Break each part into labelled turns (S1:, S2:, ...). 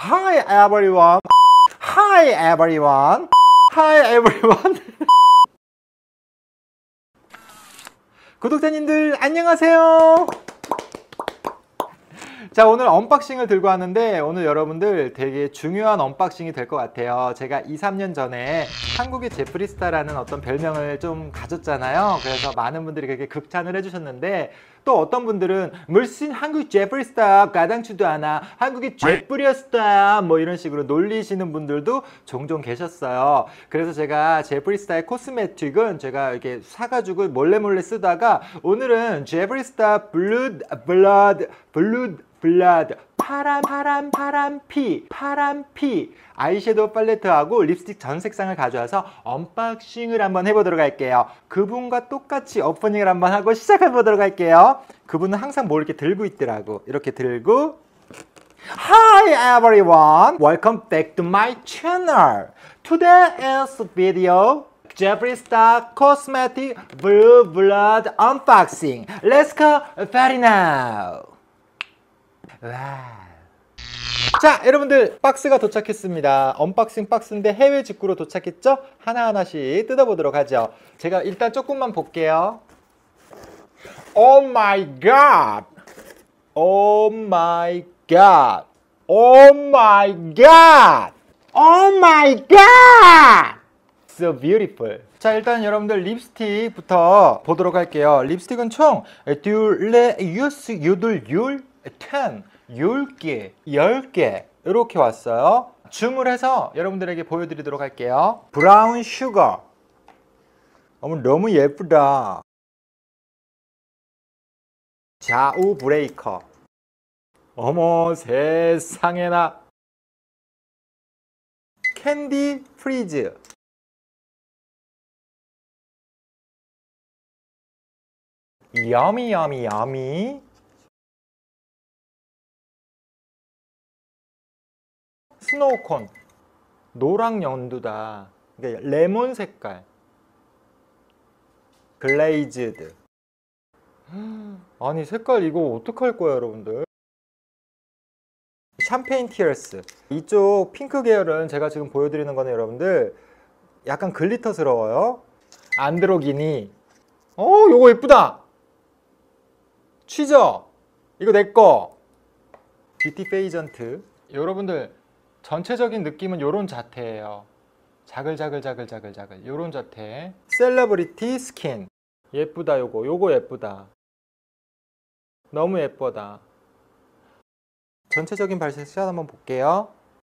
S1: Hi everyone. Hi everyone. Hi everyone. 구독자님들 안녕하세요. 자, 오늘 언박싱을 들고 왔는데 오늘 여러분들 되게 중요한 언박싱이 될 것 같아요. 제가 2, 3년 전에 한국의 제프리스타라는 어떤 별명을 좀 가졌잖아요. 그래서 많은 분들이 그렇게 극찬을 해주셨는데 또 어떤 분들은 물씬 한국 제프리스타 가당치도 않아, 한국이 제프리스타야 뭐 이런 식으로 놀리시는 분들도 종종 계셨어요. 그래서 제가 제프리스타의 코스메틱은 제가 이렇게 사가지고 몰래 쓰다가 오늘은 제프리스타 블루드 파란피 아이섀도우 팔레트하고 립스틱 전 색상을 가져와서 언박싱을 한번 해보도록 할게요. 그분과 똑같이 오프닝을 한번 하고 시작해보도록 할게요. 그분은 항상 뭘 이렇게 들고 있더라고. 이렇게 들고 Hi everyone, welcome back to my channel. Today's video 제프리스타 Cosmetic Blue Blood Unboxing. Let's go very now. 와. 자, 여러분들 박스가 도착했습니다. 언박싱 박스인데 해외 직구로 도착했죠? 하나하나씩 뜯어보도록 하죠. 제가 일단 조금만 볼게요. Oh my god! Oh my god! Oh my god! Oh my god! So beautiful. 자, 일단 여러분들 립스틱부터 보도록 할게요. 립스틱은 총 10개 이렇게 왔어요. 줌을 해서 여러분들에게 보여드리도록 할게요. 브라운 슈거. 어머, 너무 예쁘다. 좌우 브레이커. 어머, 세상에나. 캔디 프리즈. 여미. 스노우콘. 노랑 연두다. 그러니까 레몬 색깔. 글레이즈드. 아니, 색깔 이거 어떡할 거야, 여러분들. 샴페인 티어스. 이쪽 핑크 계열은 제가 지금 보여드리는 거는 여러분들 약간 글리터스러워요. 안드로기니. 요거 예쁘다. 취저. 이거 내꺼. 뷰티 페이전트. 여러분들 전체적인 느낌은 요런 자태예요. 자글자글 요런 자태. 셀러브리티 스킨. 예쁘다. 요거 예쁘다. 너무 예쁘다. 전체적인 발색 샷 한번 볼게요.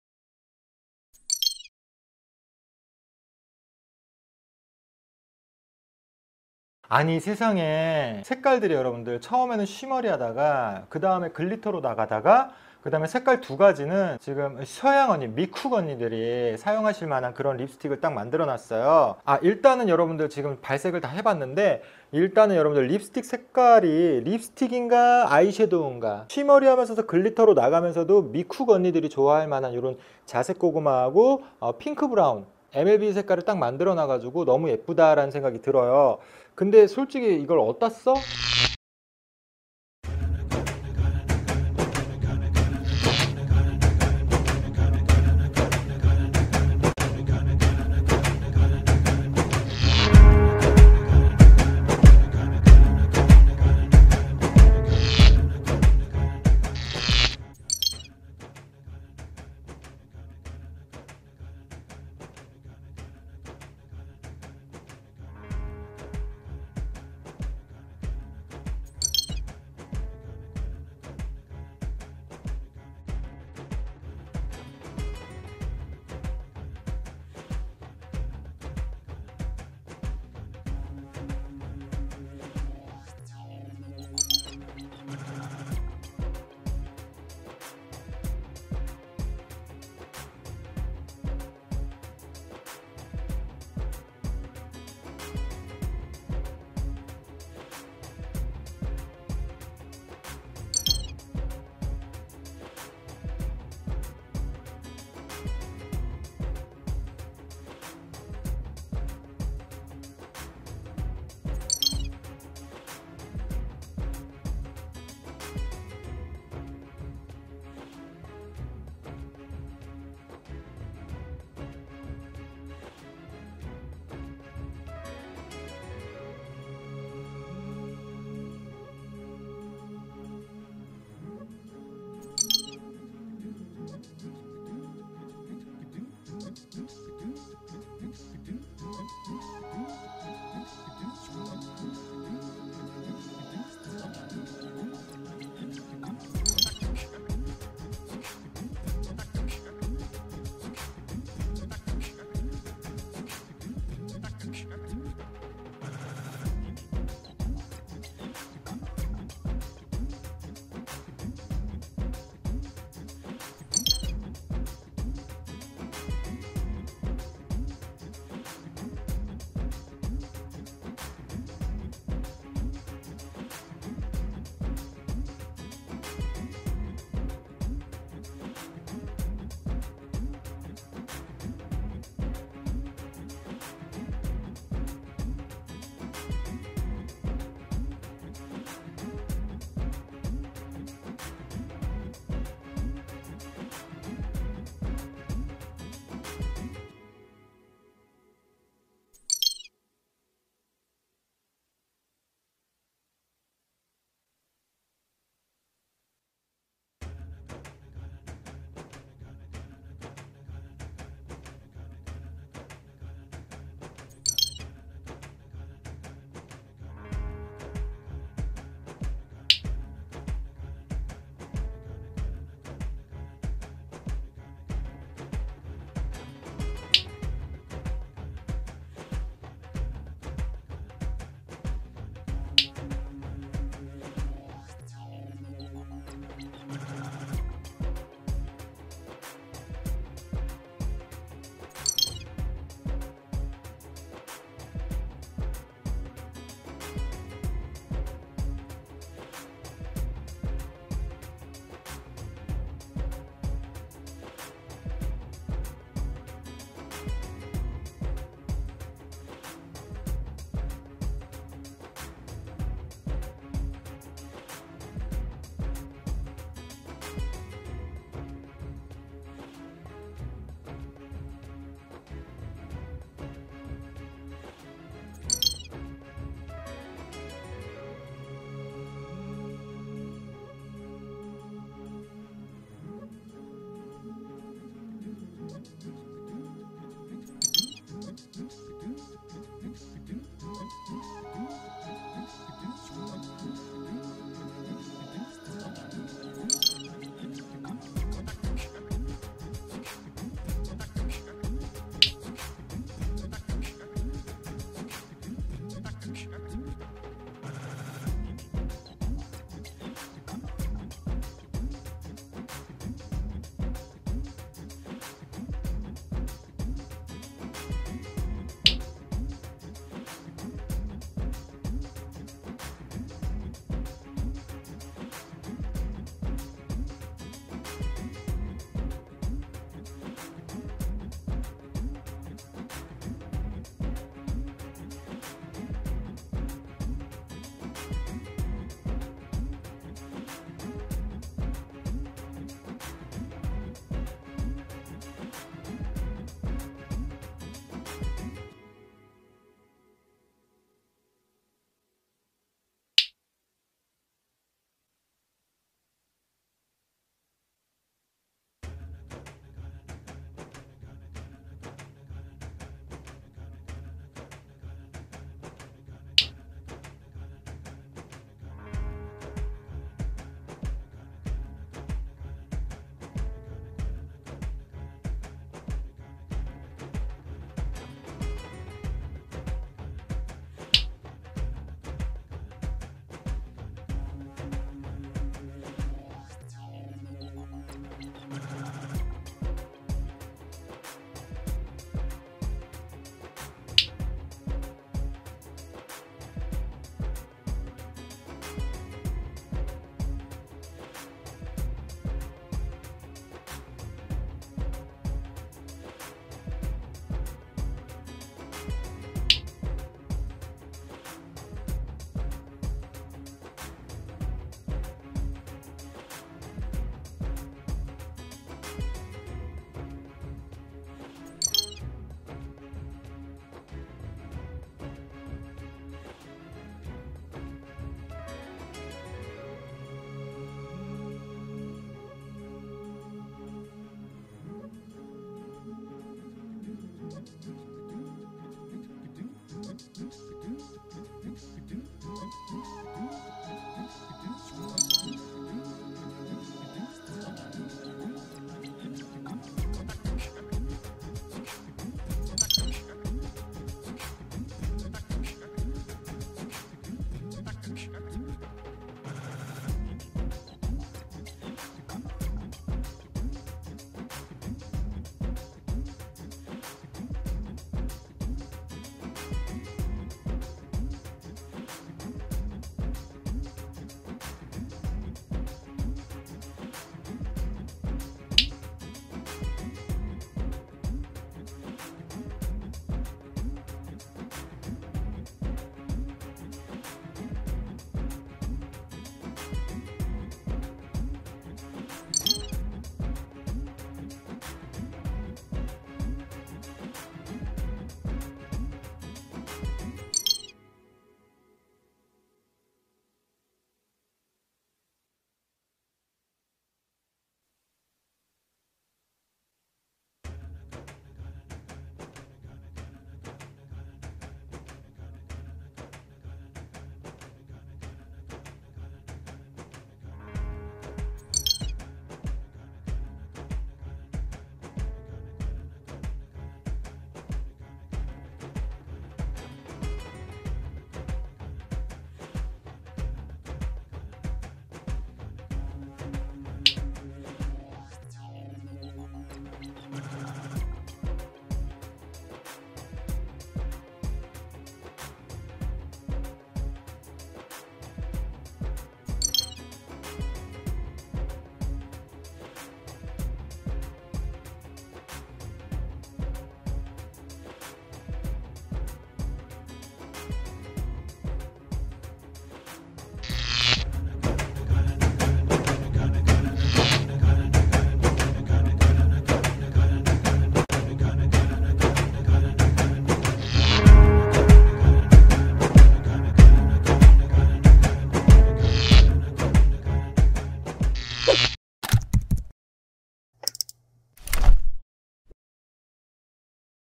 S1: 아니, 세상에 색깔들이 여러분들 처음에는 쉬머리 하다가 그 다음에 글리터로 나가다가 그 다음에 색깔 두 가지는 지금 서양 언니, 미쿡 언니들이 사용하실 만한 그런 립스틱을 딱 만들어 놨어요. 일단은 여러분들 지금 발색을 다 해봤는데 일단은 여러분들 립스틱 색깔이 립스틱인가 아이섀도우인가 쉬머리 하면서도 글리터로 나가면서도 미쿡 언니들이 좋아할 만한 이런 자색 고구마하고 핑크 브라운 MLB 색깔을 딱 만들어 놔가지고 너무 예쁘다라는 생각이 들어요. 근데 솔직히 이걸 어디다 써?